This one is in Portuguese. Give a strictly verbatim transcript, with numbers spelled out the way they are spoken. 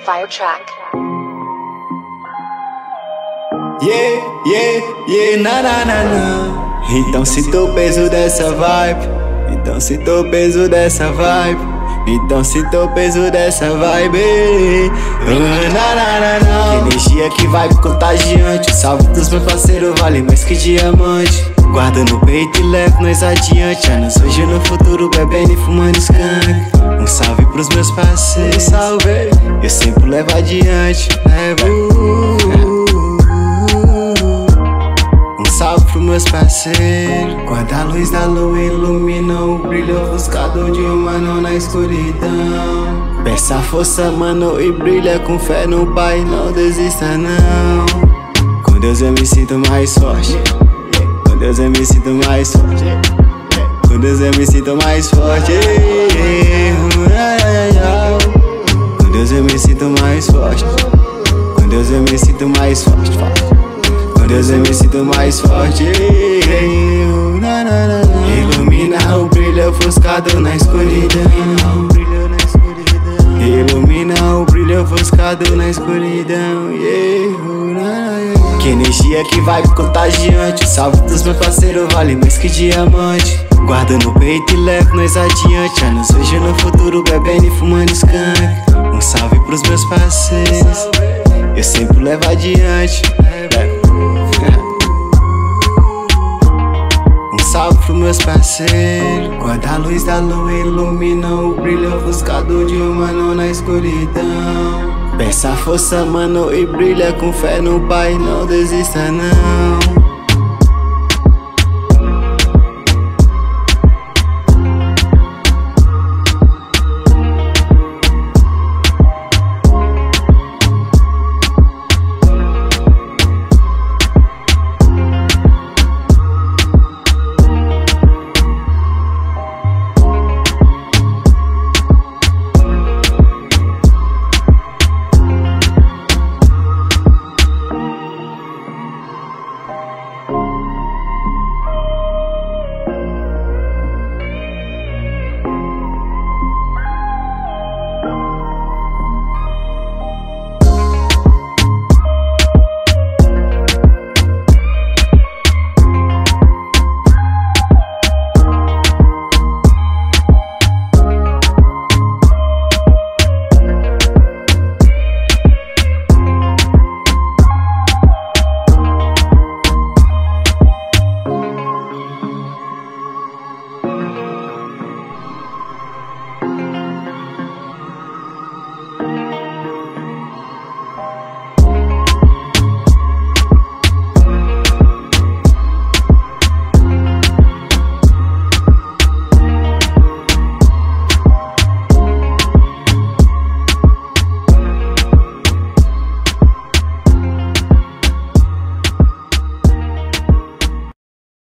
Fire track. Yeah, yeah, yeah, na na na na. Então sinta o peso dessa vibe. Então sinta o peso dessa vibe. Então sinta o peso dessa vibe. Uh, na na na na. Que energia, que vibe contagiante. O salve dos meus parceiros vale mais que diamante. Guarda no peito e leva nós adiante. Anos hoje no futuro, bebendo e fumando skunk. Um salve pros meus parceiros, salve. Eu sempre levo adiante, levo. Um salve pros meus parceiros. Quando a luz da lua ilumina o brilho ofuscado de um mano na escuridão. Peça força, mano, e brilha com fé no Pai. Não desista, não. Com Deus eu me sinto mais forte. Com Deus eu me sinto mais forte. Com Deus eu me sinto mais forte. Com Deus eu me sinto mais forte. Com Deus eu me sinto mais forte. Com Deus eu me sinto mais forte. Ilumina o brilho ofuscado na escuridão. Ilumina o brilho ofuscado na escuridão. Que energia, que vibe contagiante. O salve dos meus parceiros vale mais que diamante. Guarda no peito e leva nós adiante. Anos hoje no futuro, bebendo e fumando skunk. Um salve pros meus parceiros. Eu sempre levo adiante. Um salve pros meus parceiros. Quando a luz da lua ilumina o brilho ofuscado de um mano na escuridão. Peça força, mano, e brilha com fé no Pai. Não desista, não.